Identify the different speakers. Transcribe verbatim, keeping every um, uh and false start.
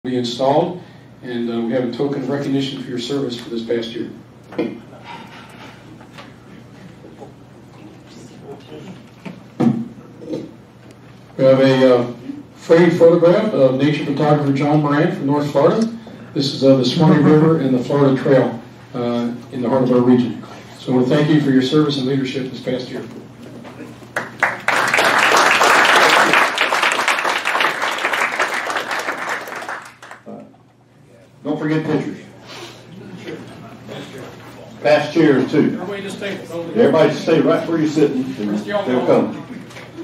Speaker 1: be installed, and uh, we have a token of recognition for your service for this past year. We have a uh, framed photograph of nature photographer John Moran from North Florida. This is of the Suwannee River and the Florida Trail uh, in the heart of our region. So I want to thank you for your service and leadership this past year.
Speaker 2: Don't forget pictures. Past chairs too.
Speaker 1: Everybody just stay,
Speaker 2: Everybody stay right where you're sitting and they'll come.